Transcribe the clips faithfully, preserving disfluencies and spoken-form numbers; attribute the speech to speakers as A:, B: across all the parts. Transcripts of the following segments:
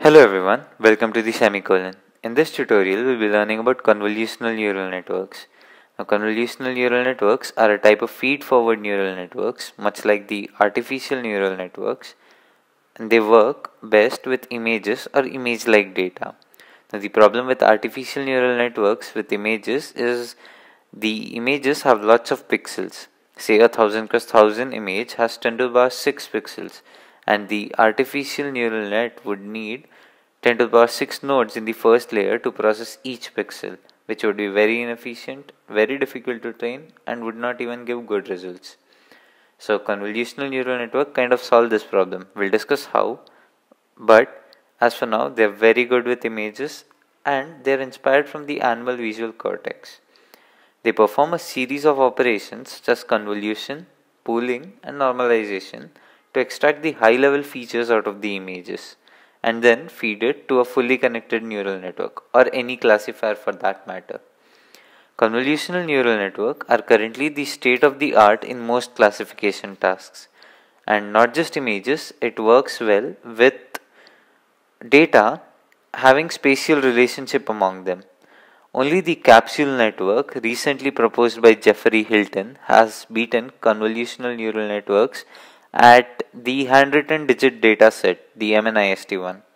A: Hello everyone, welcome to the semicolon. In this tutorial, we'll be learning about convolutional neural networks. Now, convolutional neural networks are a type of feed-forward neural networks, much like the artificial neural networks, and they work best with images or image-like data. Now, the problem with artificial neural networks with images is the images have lots of pixels. Say a thousand cross thousand image has ten to the power six pixels, and the artificial neural net would need ten to the power six nodes in the first layer to process each pixel, which would be very inefficient, very difficult to train, and would not even give good results. So convolutional neural network kind of solve this problem. We'll discuss how, but as for now, they're very good with images and they're inspired from the animal visual cortex. They perform a series of operations such as convolution, pooling, and normalization to extract the high-level features out of the images and then feed it to a fully connected neural network or any classifier for that matter. Convolutional neural networks are currently the state of the art in most classification tasks. And not just images, it works well with data having spatial relationship among them. Only the capsule network, recently proposed by Jeffrey Hilton, has beaten convolutional neural networks at the handwritten digit data set, the M N I S T one.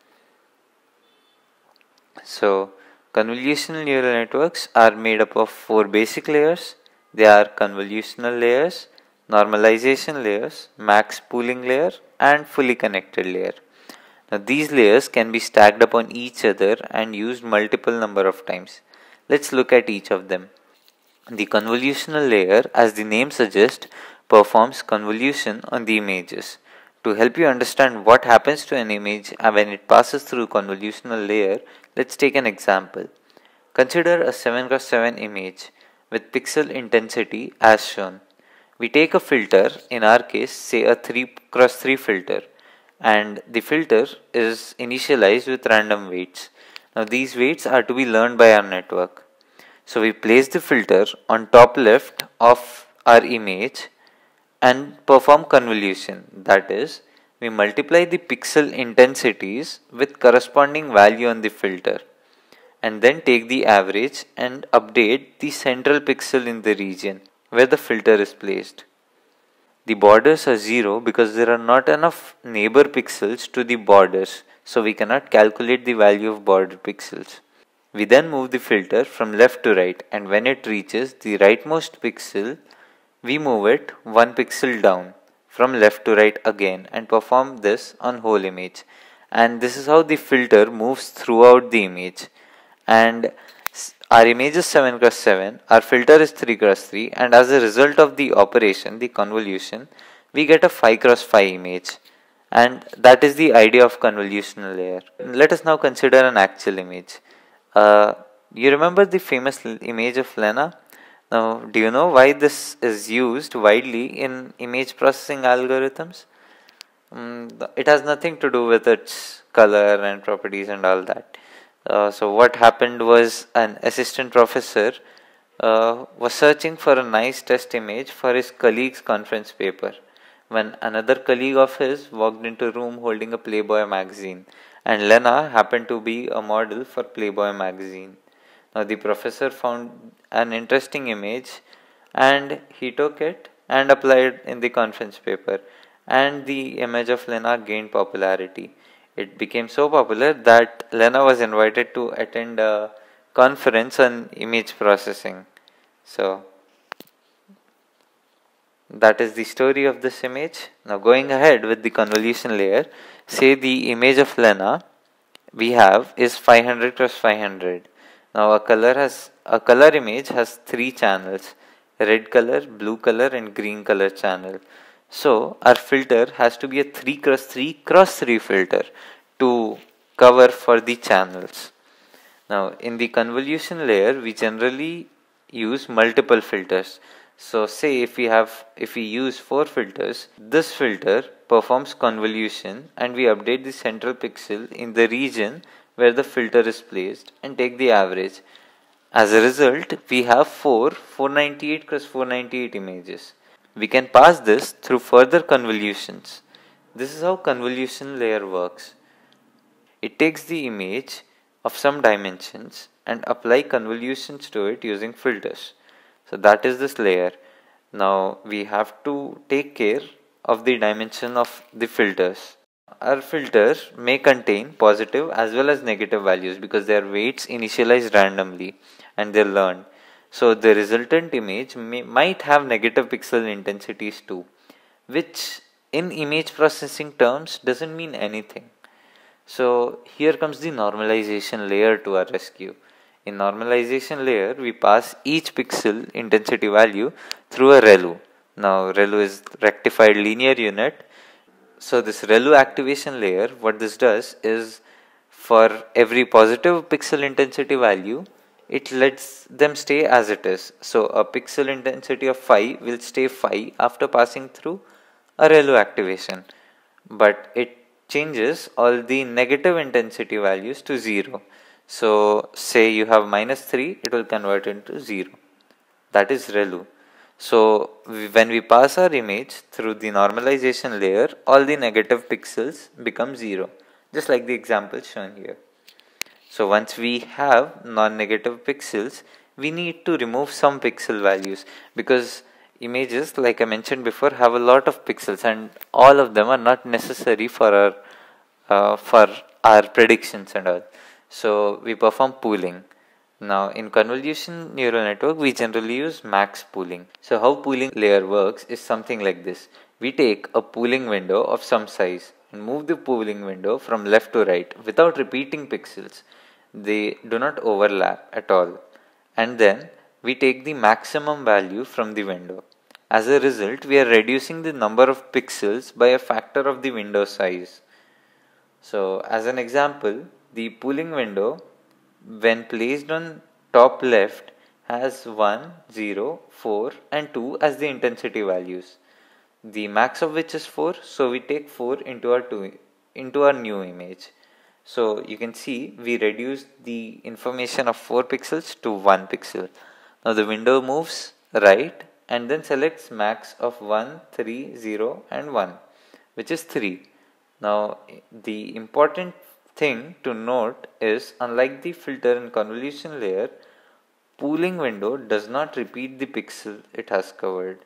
A: So, convolutional neural networks are made up of four basic layers. They are convolutional layers, normalization layers, max pooling layer, and fully connected layer. Now, these layers can be stacked upon each other and used multiple number of times. Let's look at each of them. The convolutional layer, as the name suggests, performs convolution on the images. To help you understand what happens to an image when it passes through convolutional layer, let's take an example. Consider a seven cross seven image with pixel intensity as shown. We take a filter, in our case say a three cross three filter, and the filter is initialized with random weights. Now these weights are to be learned by our network. So we place the filter on top left of our image and perform convolution. That is, we multiply the pixel intensities with corresponding value on the filter and then take the average and update the central pixel in the region where the filter is placed. The borders are zero because there are not enough neighbor pixels to the borders, so we cannot calculate the value of border pixels. We then move the filter from left to right, and when it reaches the rightmost pixel, we move it one pixel down from left to right again and perform this on whole image. And this is how the filter moves throughout the image. And our image is seven cross seven, our filter is three cross three, and as a result of the operation, the convolution, we get a five cross five image. And that is the idea of convolutional layer. Let us now consider an actual image. Uh, you remember the famous image of Lena? Now, do you know why this is used widely in image processing algorithms? Um, it has nothing to do with its color and properties and all that. Uh, so what happened was an assistant professor uh, was searching for a nice test image for his colleague's conference paper when another colleague of his walked into a room holding a Playboy magazine, and Lena happened to be a model for Playboy magazine. Now the professor found an interesting image and he took it and applied in the conference paper, and the image of Lena gained popularity. It became so popular that Lena was invited to attend a conference on image processing. So that is the story of this image. Now going ahead with the convolution layer, say the image of Lena we have is five hundred cross five hundred. Now a color has a color image has three channels: red color, blue color, and green color channel. So our filter has to be a three cross three cross three filter to cover for the channels. Now in the convolution layer we generally use multiple filters. So say if we have if we use four filters, this filter performs convolution and we update the central pixel in the region where the filter is placed and take the average. As a result, we have four four ninety-eight cross four ninety-eight images. We can pass this through further convolutions. This is how convolution layer works. It takes the image of some dimensions and apply convolutions to it using filters. So that is this layer. Now we have to take care of the dimension of the filters. Our filters may contain positive as well as negative values because their weights initialized randomly and they're learned. So the resultant image may, might have negative pixel intensities too, which in image processing terms doesn't mean anything. So here comes the normalization layer to our rescue. In normalization layer, we pass each pixel intensity value through a R E L U. Now R E L U is rectified linear unit. So this R E L U activation layer, what this does is for every positive pixel intensity value, it lets them stay as it is. So a pixel intensity of five will stay five after passing through a R E L U activation, but it changes all the negative intensity values to zero. So say you have minus three, it will convert into zero. That is R E L U. So when we pass our image through the normalization layer, all the negative pixels become zero, just like the example shown here. So once we have non-negative pixels, we need to remove some pixel values because images, like I mentioned before, have a lot of pixels and all of them are not necessary for our uh, for our predictions and all. So we perform pooling. Now in convolution neural network, we generally use max pooling. So how pooling layer works is something like this. We take a pooling window of some size and move the pooling window from left to right without repeating pixels. They do not overlap at all. And then we take the maximum value from the window. As a result, we are reducing the number of pixels by a factor of the window size. So as an example, the pooling window when placed on top left has one, zero, four and two as the intensity values. The max of which is four, so we take four into our two into our new image. So you can see we reduced the information of four pixels to one pixel. Now the window moves right and then selects max of one, three, zero and one, which is three. Now the important thing to note is, unlike the filter and convolution layer, pooling window does not repeat the pixel it has covered.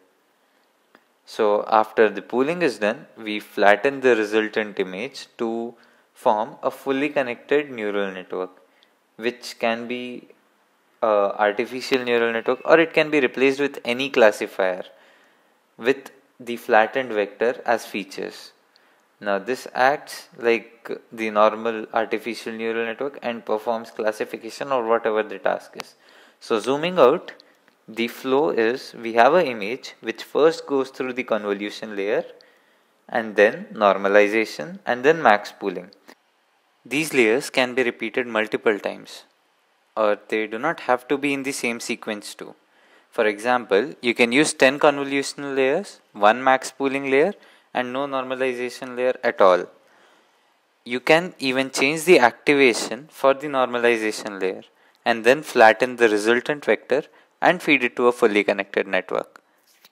A: So after the pooling is done, we flatten the resultant image to form a fully connected neural network, which can be uh, artificial neural network or it can be replaced with any classifier with the flattened vector as features. Now this acts like the normal artificial neural network and performs classification or whatever the task is. So zooming out, the flow is we have an image which first goes through the convolution layer and then normalization and then max pooling. These layers can be repeated multiple times or they do not have to be in the same sequence too. For example, you can use ten convolutional layers, one max pooling layer and no normalization layer at all. You can even change the activation for the normalization layer and then flatten the resultant vector and feed it to a fully connected network.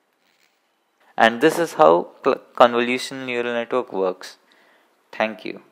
A: And this is how convolutional neural network works. Thank you.